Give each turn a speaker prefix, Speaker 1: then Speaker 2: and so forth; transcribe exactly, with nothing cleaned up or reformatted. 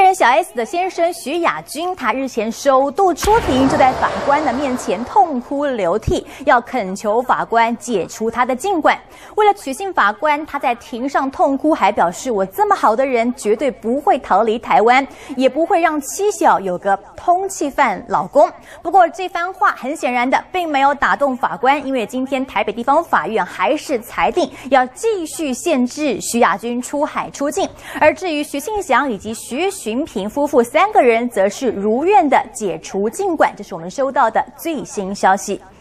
Speaker 1: 演小 S 的先生徐亚军，他日前首度出庭，就在法官的面前痛哭流涕，要恳求法官解除他的禁管。为了取信法官，他在庭上痛哭，还表示：“我这么好的人，绝对不会逃离台湾，也不会让妻小有个通缉犯老公。”不过这番话很显然的并没有打动法官，因为今天台北地方法院还是裁定要继续限制徐亚军出海出境。而至于徐庆祥以及徐寻平夫妇三个人，则是如愿的解除禁管。这是我们收到的最新消息。